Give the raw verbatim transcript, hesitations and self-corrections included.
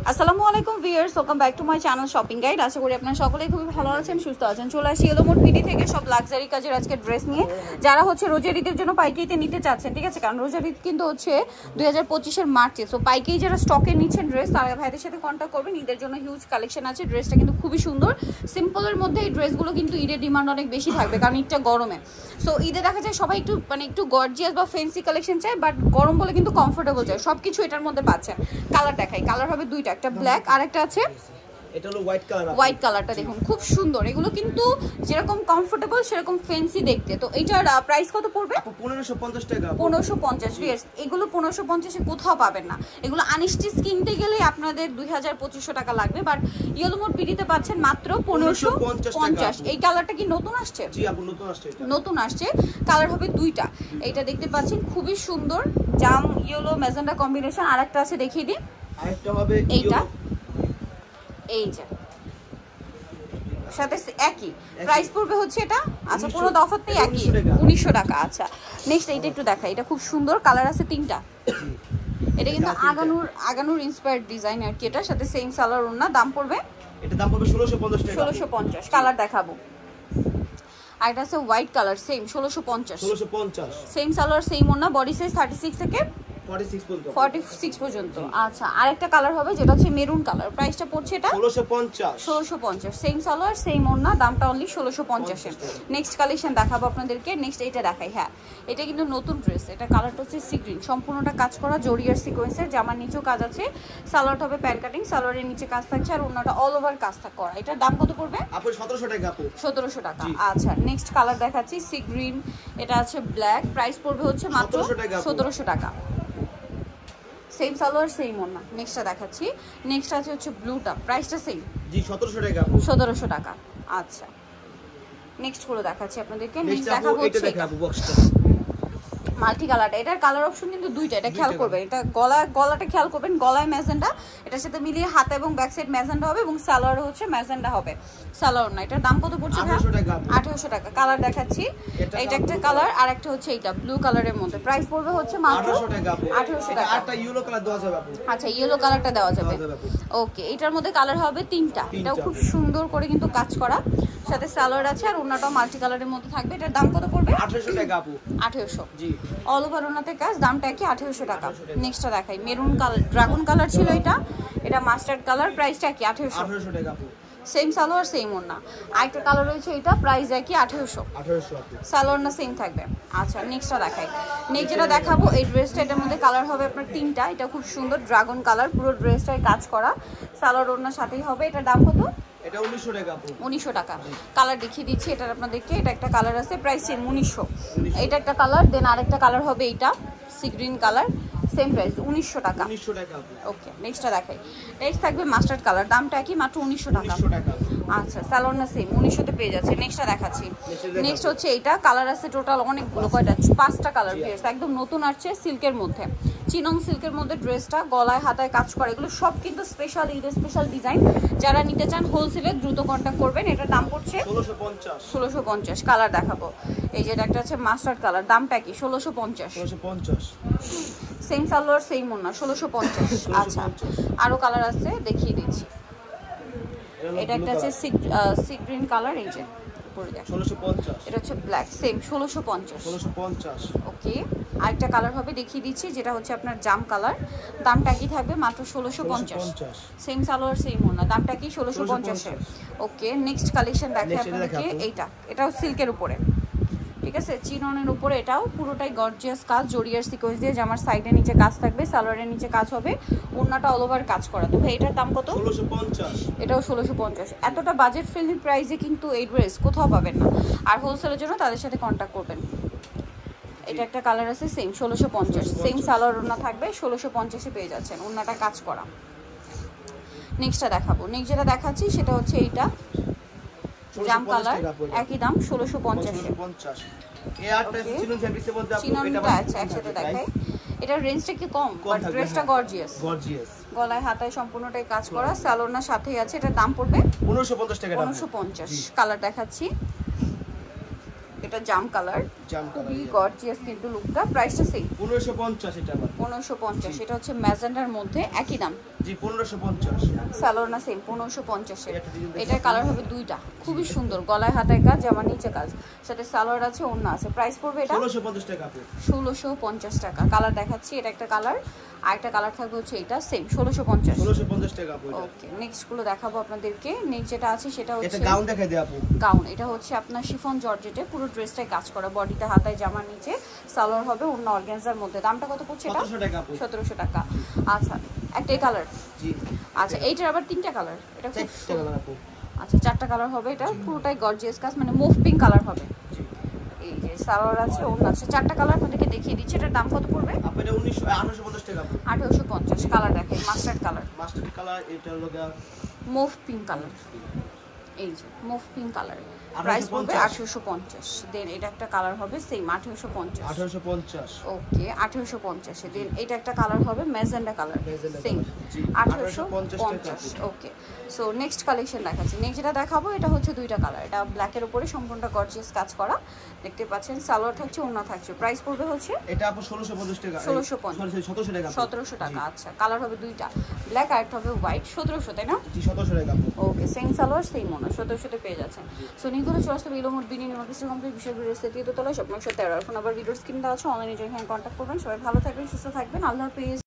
আসসালামু আলাইকুম viewers, welcome back to my channel shopping guide. আশা করি আপনারা সকলেই খুবই ভালো আছেন, সুস্থ আছেন। চলে আসি এলোমোড পিডি থেকে সব লাক্সারি কাজের আজকে ড্রেস নিয়ে। যারা হচ্ছে রোজার ঈদের জন্য পাইকারিতে নিতে চাচ্ছেন, ঠিক আছে, কারণ রোজার ঈদ কিন্তু হচ্ছে দুই হাজার পঁচিশের মার্চে। সো পাইকারি যারা স্টকে নিচ্ছেন ড্রেস, তারা ভাইদের সাথে কন্ট্যাক্ট করবেন। ঈদের জন্য হিউজ কালেকশন আছে। ড্রেসটা কিন্তু খুবই সুন্দর, সিম্পলের মধ্যে এই ড্রেসগুলো কিন্তু ঈদের ডিমান্ড অনেক বেশি থাকবে, কারণ ঈদটা গরমে। সো ঈদে দেখা যায় সবাই একটু মানে একটু গর্জিয়াস বা ফ্যান্সি কালেকশন চায়, বাট গরম বলে কিন্তু কমফোর্টেবল চায়। সব কিছু এটার মধ্যে পাচ্ছেন। কালার দেখাই, কালার হবে দুইটা, একটা ব্ল্যাক আর একটা আছে এটা হলো হোয়াইট কালার। হোয়াইট কালারটা দেখুন খুব সুন্দর। এগুলো কিন্তু যেরকম কমফোর্টেবল সেরকম ফ্যান্সি দেখতে। তো এটার প্রাইস কত পড়বে? পনেরোশো পঞ্চাশ টাকা। পনেরোশো পঞ্চাশ। ইয়েস, এগুলো পনেরোশো পঞ্চাশে কোথাও পাবেন না। এগুলো আনস্টিচ কিনতে গেলে আপনাদের দুই হাজার পঁচিশশো টাকা লাগবে, বাট ইয়েলোমোড পিডিতে পাচ্ছেন মাত্র পনেরোশো পঞ্চাশ। এই কালারটা কি নতুন আসছে? জি আপু, নতুন আসছে। নতুন আসছে। কালার হবে দুইটা। এইটা দেখতে পাচ্ছেন খুবই সুন্দর, জাম ইয়েলো ম্যাজেন্ডা কম্বিনেশন। আর একটা আছে দেখিয়ে দিই, আরেকটা হবে এইটা, এই যে সাথে একই প্রাইস পড়বে হচ্ছে এটা। আচ্ছা, পুরো দফাতেই একই, উনিশশো টাকা। আচ্ছা, নেক্সট এইটা একটু দেখাই। এটা খুব সুন্দর, কালার আছে তিনটা। এটা কিন্তু আগানুর আগানুর ইন্সপায়ার্ড ডিজাইন আর কি। এটার সাথে সেম সালোয়ার ওড়না। দাম পড়বে, এটা দাম পড়বে ষোলোশো পঞ্চাশ টাকা। ষোলোশো পঞ্চাশ। কালার দেখাবো। আর এটা আছে হোয়াইট কালার, সেম ষোলোশো পঞ্চাশ। ষোলোশো পঞ্চাশ সেম সালোয়ার সেম ওড়না। বডি সাইজ থার্টি সিক্স থেকে ফর্টি সিক্স পর্যন্ত। আচ্ছা, আরেকটা কালার হবে যেটা হচ্ছে মেরুন কালার। প্রাইসটা পড়ছে এটা ষোলোশো পঞ্চাশ। ষোলোশো পঞ্চাশ। সেম সালোয়ার সেম ওড়না, দামটা অনলি ষোলোশো পঞ্চাশে। নেক্সট কালেকশন দেখাবো আপনাদেরকে। নেক্সট এইটা দেখাই। হ্যাঁ, এটা কিন্তু নতুন ড্রেস। এটা কালারটা হচ্ছে সি গ্রিন, সম্পূর্ণটা কাজ করা জরিয়ার সিকোয়েন্সের। জামার নিচেও কাজ আছে। সালোয়ারটা হবে প্যান কাটিং, সালোয়ারের নিচে কাজ থাকছে, আর ওড়নাটা অল ওভার কাজ থাক করা। এটার দাম কত পড়বে? আপু সতেরোশো টাকা। আপু সতেরোশো টাকা। আচ্ছা, নেক্সট কালার দেখাচ্ছি সি গ্রিন। এটা আছে ব্ল্যাক। প্রাইস পড়বে হচ্ছে মাত্র সতেরোশো টাকা। সেম সালোয়ার সেম ওড়না। নেক্সটটা দেখাচ্ছি। নেক্সট আছে হচ্ছে ব্লুটা। প্রাইসটা সেম, জি সতেরোশো টাকা। সতেরোশো টাকা। আচ্ছা, নেক্সট গুলো দেখাচ্ছি আপনাদেরকে। নেক্সট দেখাবো হচ্ছে এটা মাল্টি কালারটা। এটার কালার অপশন কিন্তু দুইটা, এটা খেয়াল করবেন। এটা গলা গলাটা খেয়াল করবেন, গলায় ম্যাজেন্ডা, এটার সাথে মিলিয়ে হাতা এবং ব্যাক সাইড ম্যাজেন্ডা হবে, এবং সালোয়ার হচ্ছে ম্যাজেন্ডা হবে। সালোয়ার না, এটার দাম কত পড়ছে? আঠারোশো টাকা। কালার দেখাচ্ছি, এটা একটা কালার, আর একটা হচ্ছে এইটা ব্লু কালারের মধ্যে। প্রাইস পড়বে হচ্ছে মাত্র আঠারোশো টাকা। আরেকটা ইয়েলো কালার দেওয়া যাবে আপু। আচ্ছা, ইয়েলো কালারটা দেওয়া যাবে। ওকে, এটার মধ্যে কালার হবে তিনটা। এটাও খুব সুন্দর করে কিন্তু কাজ করা, সাথে সালোয়ার আছে, আর ওড়নাটাও মাল্টি কালারের মধ্যে থাকবে। এটার দাম কত পড়বে? আঠারোশো টাকা আপু। আঠারোশো। জি, অল ওভার ওড়নাতে কাজ। দামটা কি? আঠারোশো টাকা। নেক্সটটা দেখাই। মেরুন কালার, ড্রাগন কালার ছিল এটা, এটা মাস্টার্ড কালার। প্রাইসটা কি? আঠারোশো। আঠারোশো টাকা আপু। সেম সালোয়ার সেম ওড়না। আরেকটা কালার রয়েছে, এটা প্রাইস একই, আঠারোশো। আঠারোশো। সালোয়ার না সেম থাকবে। আচ্ছা, নেক্সটটা দেখাই। নেক্সট যেটা দেখাবো, এই ড্রেসটা, এটার মধ্যে কালার হবে আপনার তিনটা। এটা খুব সুন্দর ড্রাগন কালার, পুরো ড্রেসটাই কাজ করা, সালোয়ার ওড়নার সাথেই হবে। এটার দাম কত? এটা উনিশশো টাকা। উনিশশো টাকা। কালার দেখিয়ে দিচ্ছি এটার আপনাদেরকে। এটা একটা কালার আছে, প্রাইস সেম উনিশশো। এটা একটা কালার, দেন আরেকটা কালার হবে এইটা sea green colour, same price উনিশশো টাকা। উনিশশো টাকা। ওকে, নেক্সটটা দেখাই। নেক্সট থাকবে মাস্টার্ড কালার, দামটা কি? মাত্র উনিশশো টাকা। আচ্ছা, সালোয়ার না সেম, উনিশশোতে পেয়ে যাচ্ছে। নেক্সটটা দেখাচ্ছি। নেক্সট হচ্ছে এইটা, কালার আছে টোটাল অনেকগুলো, কয়টা? পাঁচটা কালার পেয়েছে। একদম নতুন আসছে সিল্কের মধ্যে, চিনং সিল্কের মধ্যে ড্রেসটা, গলায় হাতায় কাজ করে। এগুলো সব কিন্তু স্পেশাল ঈদের স্পেশাল ডিজাইন। যারা নিতে চান হোলসেলে দ্রুত কন্ট্যাক্ট করবেন। এটার দাম পড়ছে ষোলোশো পঞ্চাশ। ষোলোশো পঞ্চাশ। কালার দেখাবো, এই যে এটা একটা আছে মাস্টার্ড কালার, দামটা কি? ষোলোশো পঞ্চাশ। ষোলোশো পঞ্চাশ। সেম সালোয়ার সেম ওড়না, ষোলোশো পঞ্চাশ। আচ্ছা, আরো কালার আছে, দেখিয়ে দিচ্ছি। এটা একটা আছে সি গ্রিন কালার, এই যে উপরে দেখো ষোলোশো পঞ্চাশ। এটা হচ্ছে ব্ল্যাক, সেম ষোলোশো পঞ্চাশ। ষোলোশো পঞ্চাশ। ওকে, আরেকটা কালার হবে দেখিয়ে দিচ্ছি, যেটা হচ্ছে আপনার জাম কালার। দামটা কি থাকবে? মাত্র ষোলোশো পঞ্চাশ। সেম সালোয়ার সেম ওড়না, দামটা কি? ষোলোশো পঞ্চাশে। ওকে, নেক্সট কালেকশন দেখে আপনাদেরকে। এইটা এটাও সিল্কের উপরে, ঠিক আছে, চিননের উপরে। এটাও পুরোটাই গর্জিয়াস কাজ, জরিয়ার সিকোয়েন্স দিয়ে। জামার সাইডে নিচে কাজ থাকবে, সালোয়ারের নিচে কাজ হবে, ওড়নাটা অল ওভার কাজ করা। তো ভাই এটার দাম কত? ষোলোশো পঞ্চাশ। এটাও ষোলোশো পঞ্চাশ। এতটা বাজেট ফ্রেন্ডলি প্রাইসে কিন্তু এই ড্রেস কোথাও পাবেন না। আর হোলসেলের জন্য তাদের সাথে কন্ট্যাক্ট করবেন। এটা একটা কালার আছে, সেম ষোলোশো পঞ্চাশ। সেম সালোয়ার ওড়না থাকবে, ষোলোশো পঞ্চাশে পেয়ে যাচ্ছেন, ওড়নাটা কাজ করা। নেক্সটটা দেখাবো। নেক্সট যেটা দেখাচ্ছি সেটা হচ্ছে এইটা জাম কালার, একই দাম ষোলোশো পঞ্চাশে। চিননটা আছে একসাথে দেখাই। এটার রেঞ্জটা কি কম, বাট ড্রেসটা গর্জিয়াস। গর্জিয়াস, গলায় হাতায় সম্পূর্ণটাই কাজ করা, সালোয়ার সাথেই আছে। এটার দাম পড়বে পনেরোশো পঞ্চাশ টাকা। পনেরোশো পঞ্চাশ। কালার দেখাচ্ছি, এটা জাম কালার, জাম কালার, গর্জিয়াস কিন্তু লুকটা। প্রাইসটা সেম পনেরোশো পঞ্চাশ। এটা পনেরোশো পঞ্চাশ। এটা হচ্ছে ম্যাজেন্ডার মধ্যে, একই দাম। জি পনেরোশো পঞ্চাশ। সালোয়ার না সেম পনেরোশো পঞ্চাশের। একটা ডিজাইন দেখি। এটার কালার হবে দুইটা, খুবই সুন্দর, গলায় হাতায় কাজ, জামা নিচে কাজ, সাথে সালোয়ার আছে, ওড়না আছে। প্রাইস পড়বে এটা ষোলোশো পঞ্চাশ টাকা আপু। ষোলোশো পঞ্চাশ টাকা। কালার দেখাচ্ছি, এটা একটা কালার, আর একটা কালার থাকবে হচ্ছে এটা সেম ষোলোশো পঞ্চাশ। ষোলোশো পঞ্চাশ টাকা আপু এটা। ওকে, নেক্সট গুলো দেখাবো আপনাদেরকে। নেক্সট যেটা আছে সেটা এটা হচ্ছে গাউন দেখাই দিই আপু। গাউন। এটা হচ্ছে আপনার শিফন জর্জেটে, পুরো ড্রেসটাই কাজ করা, বডিতে হাতায় জামার নিচে সালোয়ার হবে, অন্য অর্গানজার মধ্যে। দামটা কত পড়ছে এটা? সতেরোশো টাকা আপু। সতেরোশো টাকা। আচ্ছা, একটাই কালার। জি আচ্ছা, এইটার আবার তিনটা কালার। এটা খুব চারটে কালার আপু। আচ্ছা, চারটা কালার হবে। এটা পুরোটাই গর্জিয়াস কাজ, মানে মুভ পিঙ্ক কালার হবে। জি এই যে সালোয়ার আছে, ওড়না আছে, চারটা কালার আপনাদেরকে দেখিয়ে দিচ্ছি। এটার দাম কত পড়বে? আপু এটা উনিশশো আঠারোশো পঞ্চাশ টাকা আপু। আঠারোশো পঞ্চাশ। কালার দেখেন, মাস্টার্ড কালার, মাস্টার্ড কালার, এটা হলো গিয়া মুভ পিঙ্ক কালার। এই যে মুভ পিঙ্ক কালার। প্রাইস পড়বে আঠারোশো পঞ্চাশ। দেন এটা একটা কালার হবে সেম আঠারোশো পঞ্চাশ। আঠারোশো পঞ্চাশ। ওকে, আঠারোশো পঞ্চাশ। দেন এটা একটা কালার হবে magenta colour, magenta same colour. জি, আঠারোশো আঠারোশো পঞ্চাশ। টাকা। ওকে, সো নেক্সট কালেকশন দেখাচ্ছি। নেক্সট যেটা দেখাবো এটা হচ্ছে দুইটা কালার। এটা ব্ল্যাকের উপরে সম্পূর্ণটা গর্জিয়াস কাজ করা, দেখতে পাচ্ছেন। সালোয়ার থাকছে, ওড়না থাকছে। প্রাইস পড়বে হচ্ছে এটা আপু ষোলোশো পঞ্চাশ টাকা। ষোলোশো পঞ্চাশ। সরি সতেরোশো টাকা আপু। সতেরোশো টাকা। আচ্ছা, কালার হবে দুইটা, ব্ল্যাক আর একটা হবে হোয়াইট। সতেরোশো, তাই না? জি সতেরোশো টাকা আপু। ওকে, সেম সালোয়ার সেম ওড়না, সতেরোশোতে পেয়ে যাচ্ছেন। সো নিগুলো চলে আসতে বিলোমোট বিনি নিমাকিস্ট কমপ্লিট বিষয় ভিডিওস তৃতীয় তলায় স্বপ্ন তেরো। এখন আবার ভিডিওর স্ক্রিন দেওয়া আছে, অনলাইনে জন্য কন্ট্যাক্ট করবেন। সবাই ভালো থাকবেন, সুস্থ থাকবেন, আল্লাহ হাফেজ।